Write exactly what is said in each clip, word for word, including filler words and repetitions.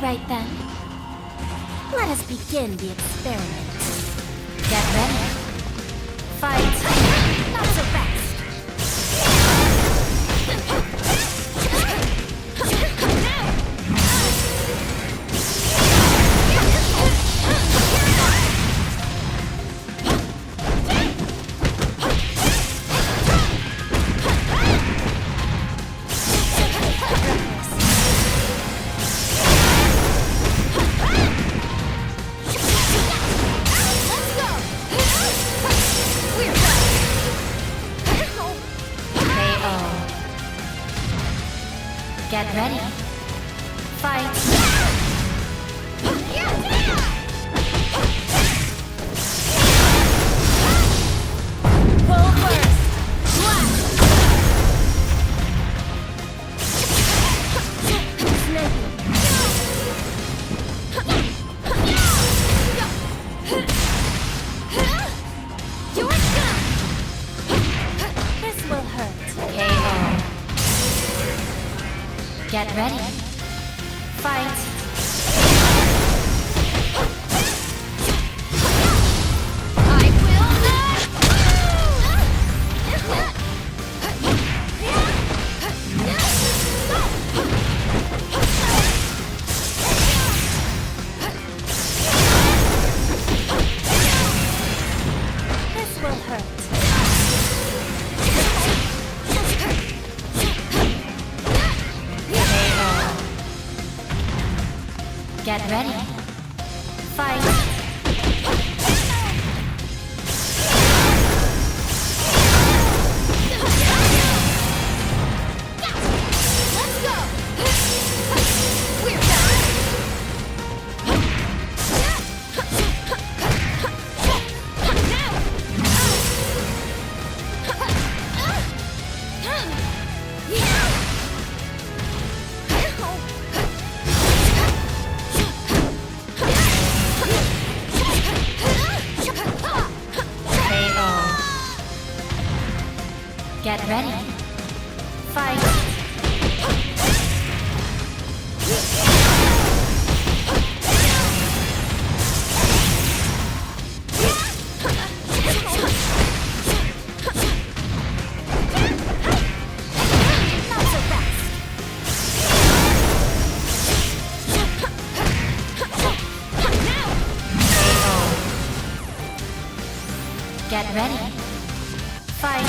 right then. Let us begin the experiment. Get ready. Fight. Not so fast. Get ready. Fight. Full burst. Blast. This will hurt. K O. Get ready. Fight. I will not. This will hurt. Get ready. Fight. Let's go. We're done. Get ready. Fight. Not so fast. Get ready. Fight.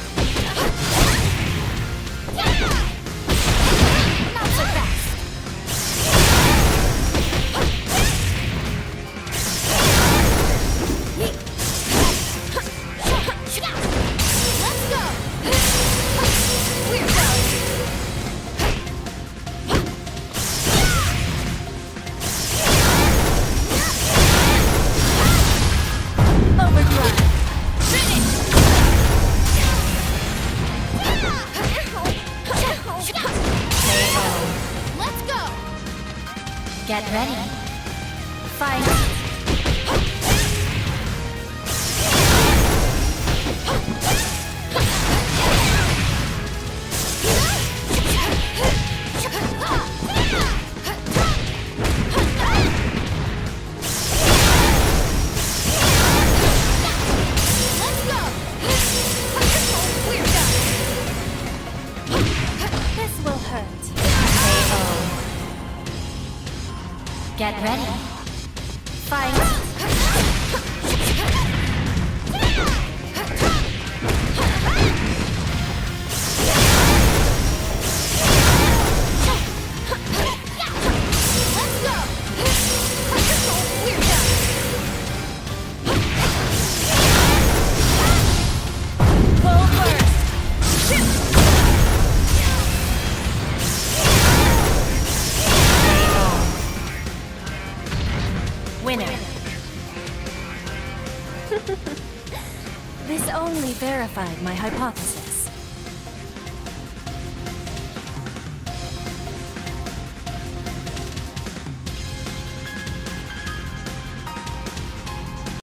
Get ready. Fight. Let's go. We're done. This will hurt. Get ready. Fight. Let's go. We're done. Full burst. Winner. This only verified my hypothesis.